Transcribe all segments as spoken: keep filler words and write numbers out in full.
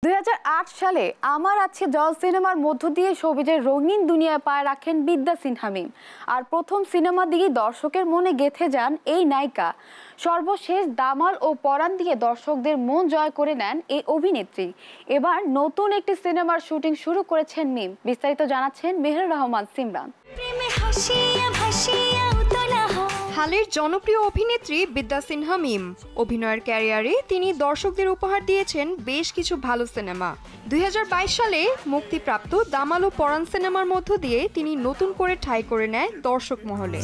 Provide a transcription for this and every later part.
দুই হাজার আট সালে আমার আছে জল সিনেমার মধ্য দিয়ে শোবিজের রঙিন দুনিয়ায় পায়ে রাখেন বিদ্যা সিনহা মিম। আর প্রথম সিনেমা দিয়ে দর্শকের মনে গেঁথে যান এই নায়িকা। সর্বশেষ দামাল ও পরাণ দিয়ে দর্শকদের মন জয় করে নেন এই অভিনেত্রী। এবার নতুন একটি সিনেমার শুটিং শুরু করেছেন মিম। বিস্তারিত জানাচ্ছেন মেহের রহমান সিমরান। হালের জনপ্রিয় অভিনেত্রী বিদ্যা সিনহা মিম অভিনয়ের ক্যারিয়ারে তিনি দর্শকদের উপহার দিয়েছেন বেশ কিছু ভালো সিনেমা। দুই হাজার বাইশ সালে মুক্তিপ্রাপ্ত দামাল ও পরাণ সিনেমার মধ্য দিয়ে তিনি নতুন করে ঠাঁই করে নেয় দর্শক মহলে।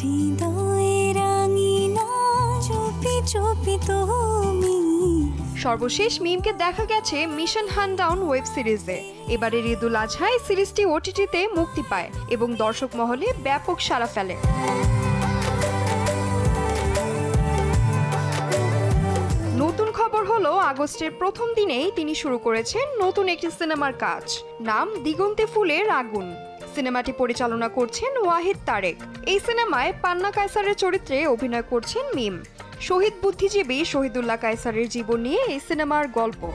সর্বশেষ মিমকে দেখা গেছে মিশন হানডাউন ওয়েব সিরিজে। এবারের ঈদুল আজহায় সিরিজটি ওটিটিতে মুক্তি পায় এবং দর্শক মহলে ব্যাপক সাড়া ফেলে। নতুন খবর হলো আগস্টের প্রথম দিনেই তিনি শুরু করেছেন নতুন একটি সিনেমার কাজ, নাম দিগন্তে ফুলের আগুন। সিনেমাটি পরিচালনা করছেন ওয়াহিদ তারেক। এই সিনেমায় পান্না কায়সারের চরিত্রে অভিনয় করছেন মিম। শহীদ বুদ্ধিজীবী শহীদুল্লাহ কায়সারের জীবন নিয়ে এই সিনেমার গল্প।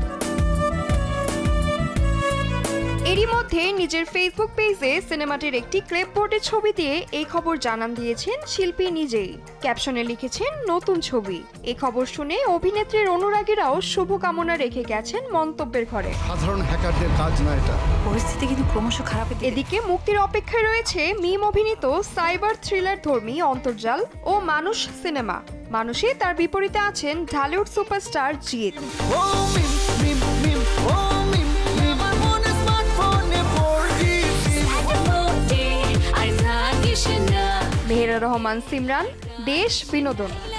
এরই মধ্যে নিজের ফেসবুক পেজে সিনেমাটির একটি ক্লিপবোর্ডের ছবি দিয়ে এই খবর জানান দিয়েছেন শিল্পী নিজেই। ক্যাপশনে লিখেছেন নতুন ছবি। এই খবর শুনে অভিনেত্রীর অনুরাগীরাও শুভকামনা রেখে গেছেন মন্তব্যের ঘরে। সাধারণ হ্যাকারদের কাজ না এটা। পরিস্থিতি কিন্তু ক্রমশ খারাপ। এদিকে মুক্তির অপেক্ষায় রয়েছে মিম অভিনীত সাইবার থ্রিলার ধর্মী অন্তর্জাল ও মানুষ সিনেমা। মানুষে তার বিপরীতে আছেন ঢালিউড সুপারস্টার জিৎ। মেহের রহমান সিমরান, দেশ বিনোদন।